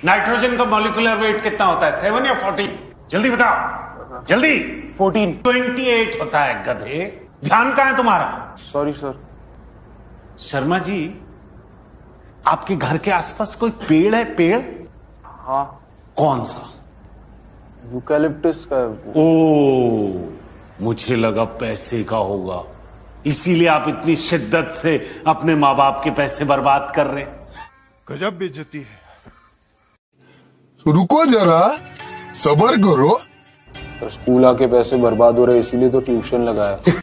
Nitrogen का molecular weight कितना होता है, 7 या 14? जल्दी बताओ, जल्दी। 14। 28 होता है गधे। ध्यान कहां है तुम्हारा? Sorry sir. शर्मा जी, आपके घर के आसपास कोई पेड़ है? पेड़? हाँ। कौन सा? यूकैलिप्टस का। ओ, मुझे लगा पैसे का होगा, इसीलिए आप इतनी शिद्दत से अपने माँ बाप के पैसे बर्बाद कर रहे। गजब बेइज्जती है। रुको जरा, सबर करो। स्कूल आके पैसे बर्बाद हो रहे इसीलिए तो ट्यूशन लगाया।